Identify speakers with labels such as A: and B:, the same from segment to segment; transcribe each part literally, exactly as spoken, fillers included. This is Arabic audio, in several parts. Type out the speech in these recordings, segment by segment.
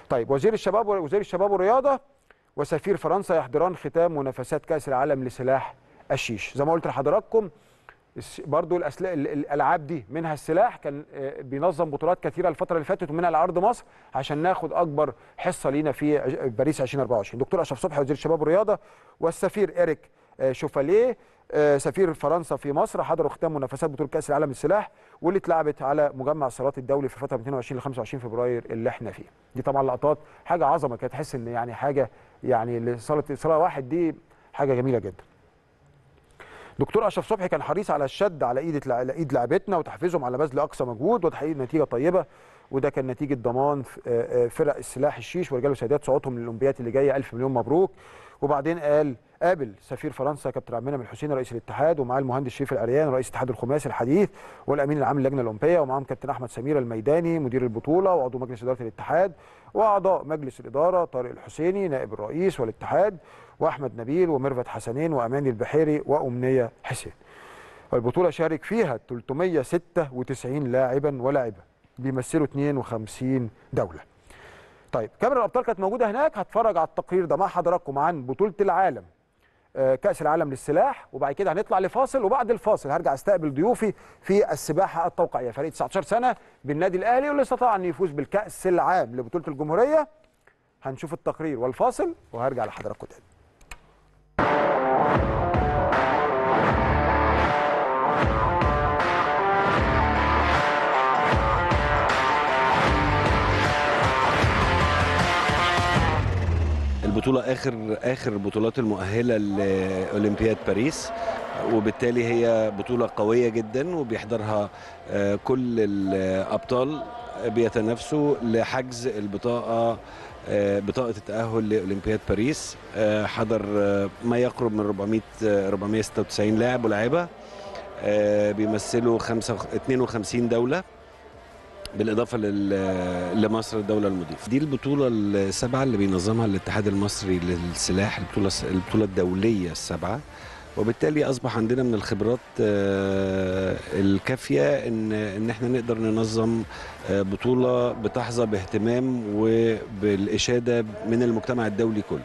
A: طيب وزير الشباب وزير الشباب والرياضه وسفير فرنسا يحضران ختام منافسات كاس العالم لسلاح الشيش. زي ما قلت لحضراتكم برضو الالعاب دي منها السلاح كان بينظم بطولات كثيره الفتره اللي فاتت ومنها على ارض مصر عشان ناخد اكبر حصه لينا في باريس ألفين وأربعة وعشرين. دكتور اشرف صبحي وزير الشباب والرياضه والسفير إيريك شوفاليه سفير فرنسا في مصر حضروا ختام منافسات بطوله كاس العالم للسلاح واللي اتلعبت على مجمع الصالات الدولي في الفتره من اثنين وعشرين ل خمسة وعشرين فبراير اللي احنا فيه. دي طبعا لقطات حاجه عظمه كانت تحس ان يعني حاجه يعني لصاله صاله واحد دي حاجه جميله جدا. دكتور اشرف صبحي كان حريص على الشد على ايد على ايد لاعبتنا وتحفيزهم على بذل اقصى مجهود وتحقيق نتيجه طيبه، وده كان نتيجه ضمان فرق السلاح الشيش ورجال وسيدات صعودهم للاولمبياد اللي جايه. الف مليون مبروك. وبعدين قال قابل سفير فرنسا كابتن عبد المنعم الحسيني رئيس الاتحاد ومعاه المهندس شريف العريان رئيس الاتحاد الخماسي الحديث والامين العام للجنه الاولمبيه ومعاهم كابتن احمد سمير الميداني مدير البطوله وعضو مجلس اداره الاتحاد واعضاء مجلس الاداره طارق الحسيني نائب الرئيس والاتحاد واحمد نبيل وميرفت حسنين واماني البحيري وامنيه حسين. البطوله شارك فيها ثلاثمائة وستة وتسعين لاعبا ولاعبه بيمثلوا اثنين وخمسين دوله. طيب كاميرا الابطال كانت موجوده هناك، هتفرج على التقرير ده مع حضراتكم عن بطوله العالم كاس العالم للسلاح، وبعد كده هنطلع لفاصل وبعد الفاصل هرجع استقبل ضيوفي في السباحه التوقيعيه فريق تسعة عشر سنه بالنادي الاهلي واللي استطاع ان يفوز بالكاس العام لبطوله الجمهوريه. هنشوف التقرير والفاصل وهرجع لحضراتكم تاني.
B: البطولة آخر آخر البطولات المؤهلة لأولمبياد باريس، وبالتالي هي بطولة قوية جدا وبيحضرها كل الأبطال بيتنافسوا لحجز البطاقة بطاقة التأهل لأولمبياد باريس. حضر ما يقرب من أربعمائة وستة وتسعين لاعب ولاعبة بيمثلوا اثنين وخمسين دولة بالإضافة لمصر الدولة المضيفة. دي البطولة السابعة اللي بينظمها الاتحاد المصري للسلاح، البطولة البطولة الدولية السابعة، وبالتالي أصبح عندنا من الخبرات الكافية إن إن إحنا نقدر ننظم بطولة بتحظى باهتمام وبالإشادة من المجتمع الدولي كله.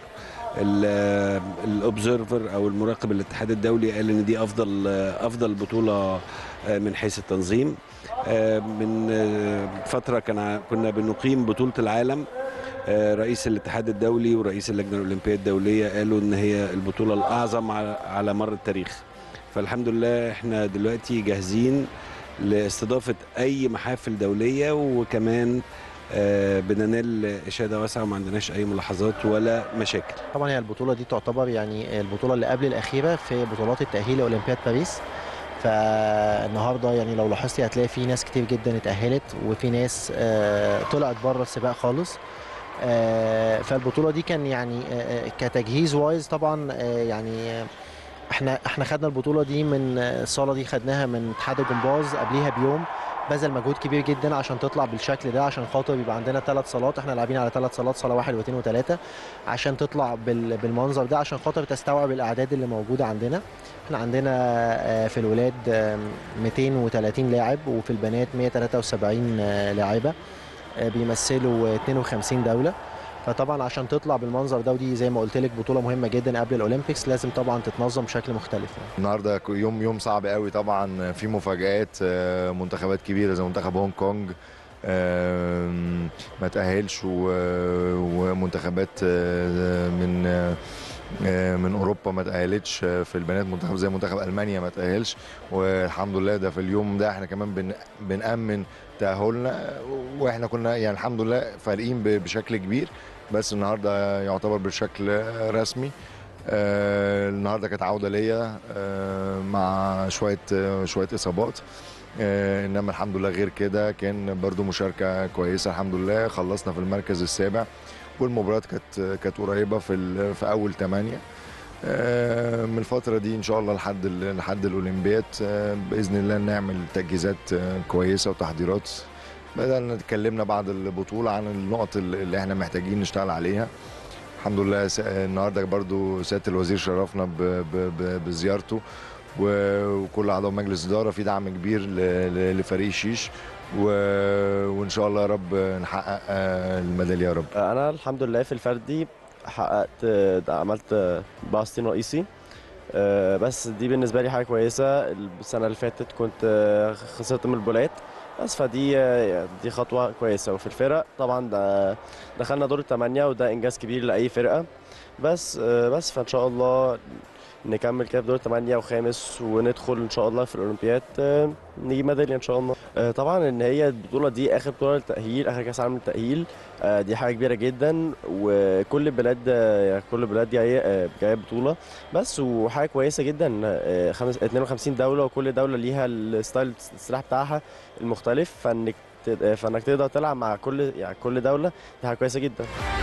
B: الأوبزرفر أو المراقب الاتحاد الدولي قال إن دي أفضل أفضل بطولة من حيث التنظيم. من فترة كان كنا بنقيم بطولة العالم، رئيس الاتحاد الدولي ورئيس اللجنة الأولمبية الدولية قالوا إن هي البطولة الأعظم على مر التاريخ. فالحمد لله احنا دلوقتي جاهزين لاستضافة أي محافل دولية، وكمان بننال إشادة واسعة وما عندناش أي ملاحظات ولا مشاكل.
C: طبعا هي البطولة دي تعتبر يعني البطولة اللي قبل الأخيرة في بطولات التأهيل لأولمبياد باريس. فالنهارده يعني لو لاحظتي هتلاقي في ناس كتير جدا اتأهلت وفي ناس طلعت بره السباق خالص. فالبطولة دي كان يعني كتجهيز وايز طبعا يعني احنا احنا خدنا البطولة دي من الصالة دي، خدناها من اتحاد الجمباز قبليها بيوم، بذل مجهود كبير جدا عشان تطلع بالشكل ده، عشان خاطر يبقى عندنا ثلاث صالات، احنا لاعبين على ثلاث صالات، صاله واحد واثنين وثلاثه، عشان تطلع بالمنظر ده، عشان خاطر تستوعب الاعداد اللي موجوده عندنا. احنا عندنا في الولاد مئتين وثلاثين لاعب وفي البنات مئة وثلاثة وسبعين لاعبه بيمثلوا اثنين وخمسين دوله. فطبعا عشان تطلع بالمنظر ده، ودي زي ما قلت لك بطوله مهمه جدا قبل الاولمبيكس، لازم طبعا تتنظم بشكل مختلف.
D: النهارده يوم يوم صعب قوي طبعا، في مفاجآت، منتخبات كبيره زي منتخب هونج كونج ما تأهلش، ومنتخبات من من اوروبا ما تأهلتش في البنات، منتخب زي منتخب المانيا ما تأهلش، والحمد لله ده في اليوم ده احنا كمان بن بنأمن تأهلنا، واحنا كنا يعني الحمد لله فارقين بشكل كبير، بس النهارده يعتبر بشكل رسمي. آه النهارده كانت عوده ليا آه مع شويه آه شويه اصابات، آه انما الحمد لله غير كده كان برضو مشاركه كويسه. الحمد لله خلصنا في المركز السابع، والمباريات كانت كانت قريبه في في اول ثمانيه. آه من الفتره دي ان شاء الله لحد لحد الاولمبياد آه باذن الله نعمل تجهيزات آه كويسه وتحضيرات. بدأنا اتكلمنا بعد البطوله عن النقط اللي احنا محتاجين نشتغل عليها. الحمد لله النهارده برضو سياده الوزير شرفنا بزيارته، وكل اعضاء مجلس الاداره في دعم كبير لفريق شيش، و... وان شاء الله يا رب نحقق الميداليه يا رب.
E: انا الحمد لله في الفردي حققت عملت أربعة وستين رئيسي، بس دي بالنسبه لي حاجه كويسه. السنه اللي فاتت كنت خسرت من البولات بس، فدي دي خطوه كويسه. وفي الفرق طبعا ده دخلنا دور الثمانيه وده انجاز كبير لاي فرقه، بس بس فان شاء الله نكمل كده في دور الثمانيه وخامس وندخل ان شاء الله في الاولمبياد نجيب ميداليه ان شاء الله. طبعا ان هي البطوله دي اخر بطوله للتاهيل، اخر كاس عالم للتاهيل، دي حاجه كبيره جدا، وكل البلاد كل البلاد جايه جايه بطوله بس، وحاجه كويسه جدا. اثنين وخمسين دوله وكل دوله ليها الستايل السلاح بتاعها المختلف، فانك فانك تقدر تلعب مع كل يعني كل دوله، دي حاجه كويسه جدا.